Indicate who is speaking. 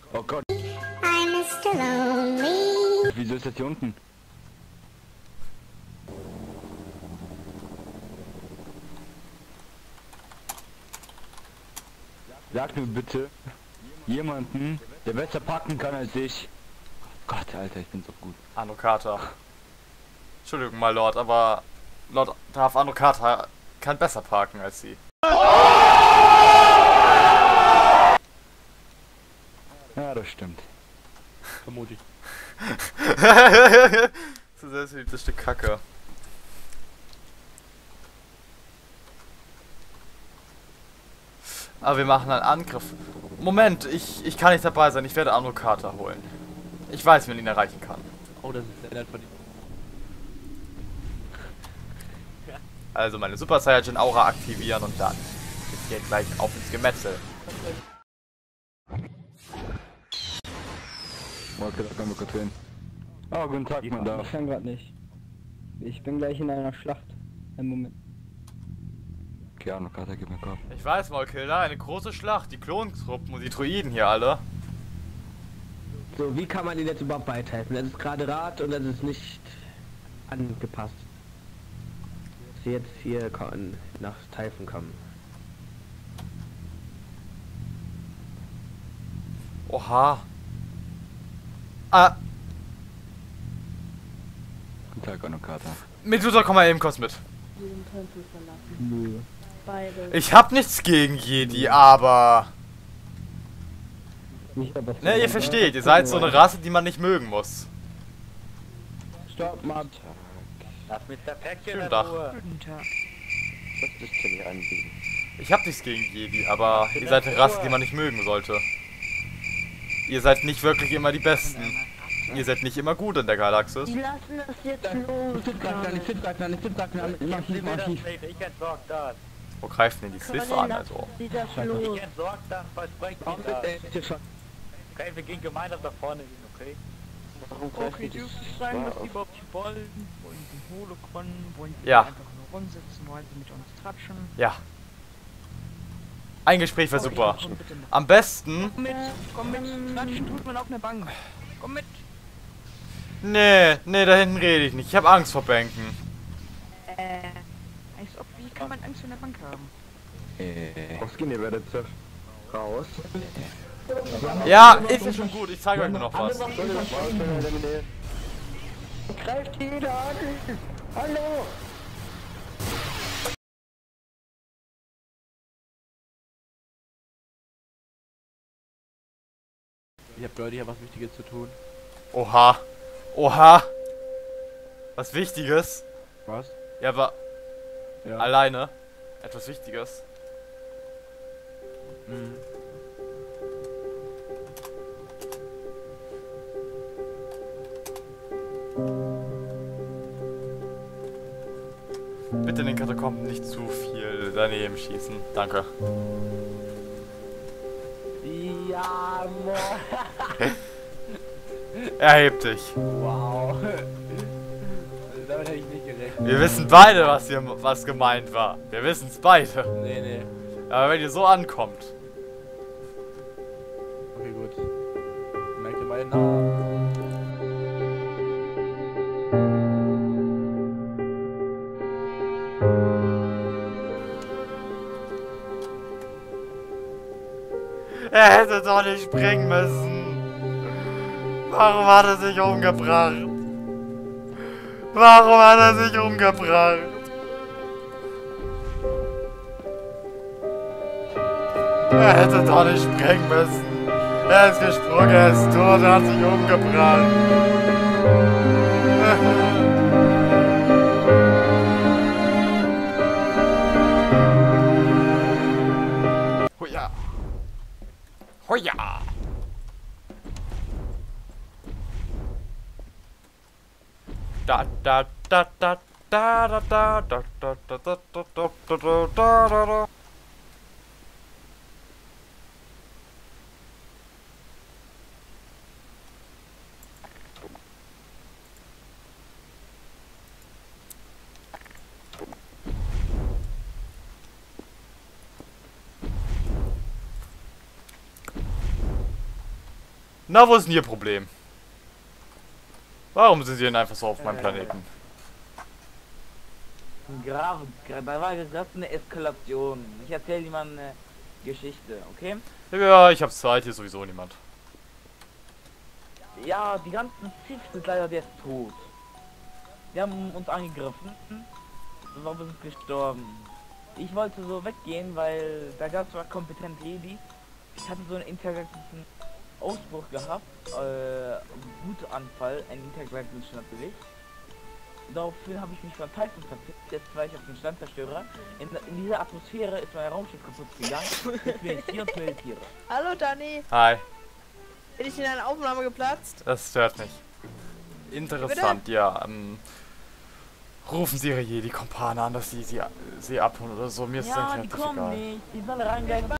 Speaker 1: Oh Gott.
Speaker 2: I'm Mr. Lonely.
Speaker 1: Wieso ist das hier unten? Sag mir bitte jemanden, der besser packen kann als ich. Gott, Alter, ich bin so gut.
Speaker 3: Anokata. Entschuldigung mal, Lord, aber Lord Darth Anokata kann besser parken als sie.
Speaker 1: Ja, das stimmt.
Speaker 4: Vermutlich.
Speaker 3: Das ist ein selbstverliebtes Stück Kacke. Aber wir machen einen Angriff. Moment, ich kann nicht dabei sein. Ich werde Anokata holen. Ich weiß, wie man ihn erreichen kann.
Speaker 4: Oh, das ist sehr nett von ihm.
Speaker 3: Also meine Super Saiyajin Aura aktivieren und dann geht's hier gleich auf ins Gemetzel.
Speaker 1: Okay, da können wir kurz hin. Oh, guten Tag, man darf.
Speaker 5: Ich kann gerade nicht. Ich bin gleich in einer Schlacht. Einen Moment.
Speaker 1: Okay, Anokata, gib mir Kopf.
Speaker 3: Ich weiß, Maulkiller, eine große Schlacht. Die Klontruppen und die Druiden hier alle.
Speaker 5: So, wie kann man ihnen jetzt überhaupt weiterhelfen? Das ist gerade Rad und das ist nicht angepasst. Dass sie jetzt hier nach Typhon kommen.
Speaker 3: Oha. Ah,
Speaker 1: Guten Tag, Anokata.
Speaker 3: Medusa, komm mal eben kurz mit.
Speaker 6: diesen Tempel verlassen.
Speaker 5: Nö.
Speaker 6: Beide.
Speaker 3: Ich hab nichts gegen Jedi, aber...
Speaker 5: Nicht, aber
Speaker 3: Ne, ihr versteht, ihr seid so eine Rasse, die man nicht mögen muss.
Speaker 5: Stopp, Mann.
Speaker 7: Lass mit der Päckchen
Speaker 3: Schönen
Speaker 7: in
Speaker 3: Tag.
Speaker 7: Ruhe.
Speaker 6: Guten Tag.
Speaker 7: Das bist du nicht anbieten.
Speaker 3: Ich hab nichts gegen Jedi, aber ihr seid eine Rasse, die man nicht mögen sollte. Ihr seid nicht wirklich immer die Besten. Ihr seid nicht immer gut in der Galaxis.
Speaker 6: Die lassen das jetzt los.
Speaker 5: Ich sitz grad
Speaker 7: Ich entsorg das.
Speaker 3: Wo greifen denn die Sith an, also?
Speaker 6: Sie das
Speaker 7: Ich
Speaker 6: los.
Speaker 7: entsorg das, verspreche ich das. Okay, wir gehen gemeinsam da vorne hin, okay?
Speaker 8: Okay, dürfte es sein, dass die überhaupt hier wollen? Wollen die Holocron? Wollen die
Speaker 3: Ja.
Speaker 8: einfach nur rumsitzen? Wollen sie mit uns tratschen?
Speaker 3: Ja. Ein Gespräch wäre
Speaker 8: Okay,
Speaker 3: super.
Speaker 8: komm bitte mit.
Speaker 3: Am besten...
Speaker 8: Komm mit, tratschen tut man auf einer Bank. Komm mit.
Speaker 3: Nee, da hinten rede ich nicht. Ich habe Angst vor Bänken.
Speaker 8: Als ob, wie kann man Angst vor einer Bank haben?
Speaker 1: Aufgehen, ihr werdet raus.
Speaker 3: Ja, ist ja schon gut. Ich zeige euch nur noch was.
Speaker 5: Greift jeder an! Hallo!
Speaker 4: Ich hab deutlich was Wichtiges zu tun.
Speaker 3: Oha. Oha. Was Wichtiges.
Speaker 4: Was?
Speaker 3: Ja, aber
Speaker 4: Ja.
Speaker 3: alleine. Etwas Wichtiges.
Speaker 4: Mhm.
Speaker 3: Bitte in den Katakomben nicht zu viel daneben schießen. Danke.
Speaker 5: Ja, Mann!
Speaker 3: Erheb dich.
Speaker 5: Wow!
Speaker 4: Damit hätte ich nicht gerechnet.
Speaker 3: Wir wissen beide, was gemeint war. Wir wissen es beide.
Speaker 4: Nee.
Speaker 3: Aber wenn ihr so ankommt.
Speaker 4: Okay, gut. Merkt ihr meinen Namen?
Speaker 3: Er hätte doch nicht springen müssen. Warum hat er sich umgebracht? Warum hat er sich umgebracht? Er hätte doch nicht springen müssen. Er ist gesprungen, er ist tot, er hat sich umgebracht. Huja. Huja. Da da da da da da da da da da da da da da da da. Na, wo ist denn Ihr Problem? Warum sind Sie denn einfach so auf meinem Planeten?
Speaker 8: Da war gerade eine Eskalation. Ich erzähle dir mal eine Geschichte, okay?
Speaker 3: Ja, ich habe Zeit, hier sowieso niemand.
Speaker 8: Ja, die ganzen Sith sind leider jetzt tot. Die haben uns angegriffen. Wir sind gestorben. Ich wollte so weggehen, weil da gab es zwar kompetente Jedi. Ich hatte so einen intergalaktischen Ausbruch gehabt. Wutanfall, ein intergalaktischen natürlich. Daraufhin habe ich mich von Typhon verpisst. Jetzt war ich auf dem Sternzerstörer. In dieser Atmosphäre ist mein Raumschiff kaputt gegangen. Jetzt bin ich hier und meditiere.
Speaker 9: Hallo Dani,
Speaker 3: Hi,
Speaker 9: bin ich in einer Aufnahme geplatzt?
Speaker 3: das stört mich. Interessant, ja. Rufen Sie Ihre Jedi-Kumpane an, dass Sie abholen oder so. Mir ist es
Speaker 8: Ja,
Speaker 3: eigentlich
Speaker 8: die
Speaker 3: relativ
Speaker 8: kommen
Speaker 3: egal.
Speaker 8: nicht. Die sollen reingehen.